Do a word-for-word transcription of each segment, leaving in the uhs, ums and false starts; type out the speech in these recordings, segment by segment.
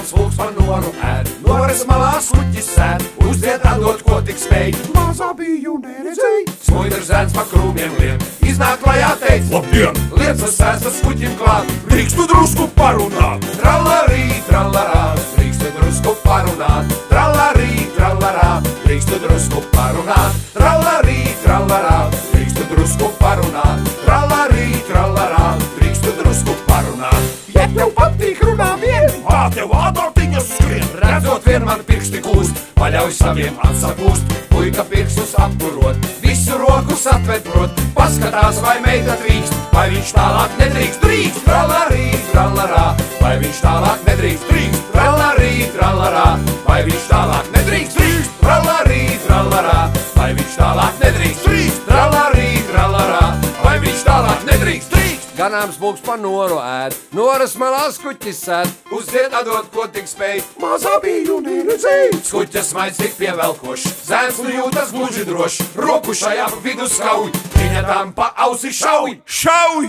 ganāms pulks par noru ēd. Noras malā skuķis sēd, uzdiet atdot, ko tik spēj. Mazā biju neredzēj, smuidrs zēns pa krūmiem lien. Iznāk klajā teic, labdien, liecas sēstas skuķim klāt. Drīkstu drusku parunāt, tralarī, tralarā. Drīkstu drusku parunāt, tralarī, tralarā. Drīkstu drusku parunāt, tralarī, tralarā. Drīkstu drusku parunāt, tralarī, tralarā. Drīkstu drusku parunāt. Ja tev patīk runā vien, ā, tev ātrātiņas skrien. Redzot vien man pirksti kūst, paļauj saviem atsakūst. Puika pirkstus apkurot, visu rokus atvedrot. Paskatās, vai meita drīkst, vai viņš tālāk nedrīkst. Drīkst, tralarī, tralarā. Vai viņš tālāk nedrīkst. Drīkst, tralarī, tralarā. Vai viņš tālāk nedrīkst. Drīkst, tralarī, tralarā. Vai viņš tālāk nedrīkst. Drīkst, tralarī, tralarā. Vai viņš tālāk nedrīkst. Drīkst. Ganāms pulks pa noru ēd, noras malā skuķis sēd. Uzdiet atdot, ko tik spēj. Mazā biju neredzēj, skuķa smaids tik pievelkošs. Zēns jūtas gluži drošs, roku šajā vidu skauj. Viņa tam pa ausi šauj, šauj!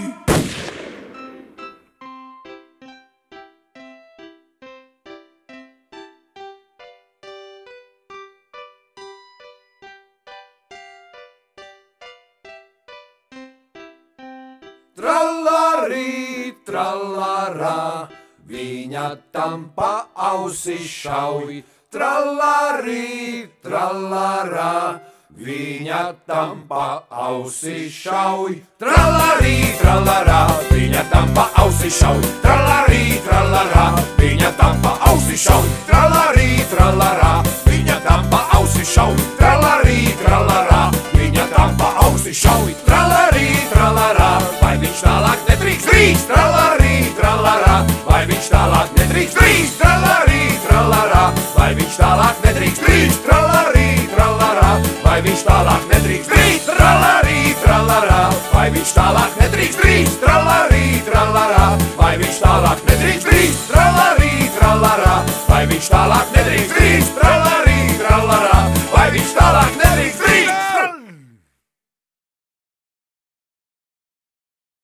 Tralarī, tralarā, viņa tam pa ausi šauj. Tralarī, tralarā, viņa tam pa ausi šauj. Tralarī, tralarā, viņa tam pa ausi šauj. Tralarī, tralarā, viņa tam pa ausi šauj. Tralarī, tralarā, viņa tam pa ausi šauj. Tralarī, tralarā, viņa tam pa ausi šauj. Tralarī, tralarā, vai viņš tālāk nedrīkst. Drīkst, tralarī, tralarā, vai viņš tālāk nedrīkst. Drīkst, tralarī, tralarā, vai viņš tālāk nedrīkst. Drīkst, tralarī, tralarā, vai viņš tālāk nedrīkst. Drīkst, tralarī, tralarā, vai viņš tālāk nedrīkst.